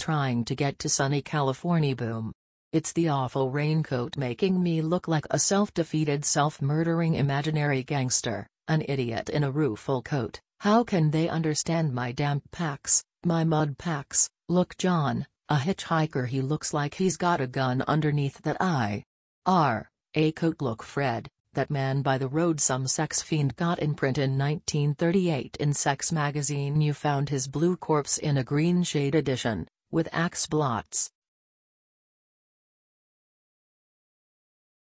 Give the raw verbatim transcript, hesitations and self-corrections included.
trying to get to sunny California boom. It's the awful raincoat making me look like a self-defeated self-murdering imaginary gangster, an idiot in a rueful coat. How can they understand my damp packs, my mud packs? Look John, a hitchhiker, he looks like he's got a gun underneath that I R A coat. Look Fred, that man by the road some sex fiend got in print in nineteen thirty-eight in Sex magazine. You found his blue corpse in a green shade edition, with axe blots.